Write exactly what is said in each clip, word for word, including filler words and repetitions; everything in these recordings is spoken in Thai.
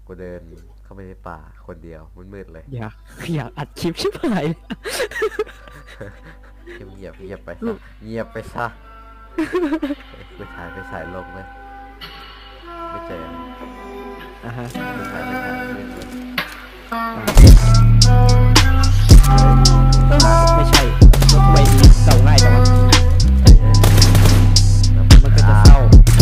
กูเดินเข้าไปในป่าคนเดียวมืดๆเลยอยากอยากอัดคลิปชิบหายเงียบเงียบไปซะเงียบไปซะไปถ่ายไปถ่ายลงเลยไม่เจออ่ะฮะไปถ่ายไปถ่ายมืดเลยไม่ใช่ทำไมดีเต่าง่ายจังวะมันก็จะเศร้า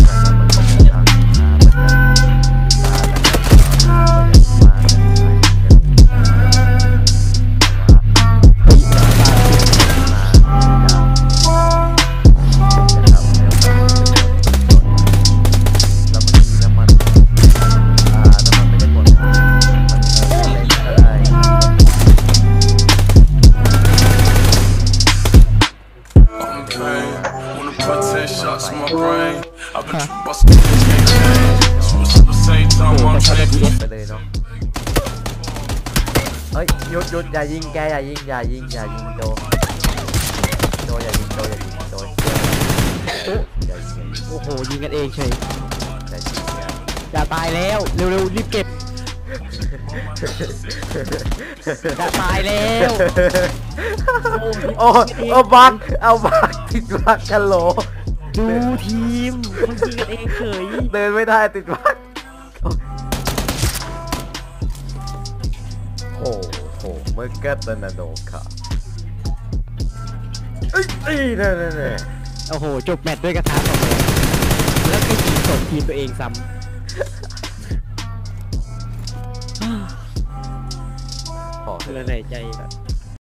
ไปเลยเนาะเฮ้ยหยุดหยุดอย่ายิงแกอย่ายิงอย่ายิงอย่ายิงโดโดอย่ายิงโดอย่ายิงโดอย่ายิงโอ้โหยิงกันเองเฉยอย่ายิงอย่าตายแล้วเร็วๆรีบเก็บอย่าตายแล้วโอ้เอาบักเอาบักติดบักกันโหลดูทีมมันยิงกันเองเฉยเดินไม่ได้ติดบักโอ้โหเมื่อกี้ตนาโดค่ะเอ้ยเอ้ยเนี่ยเนี่ยโอ้โหจบแมตช์ด้วยกระทะต่อไปแล้วก็ยิงจบทีมตัวเองซ้ำพอเลยไหนใจแบบ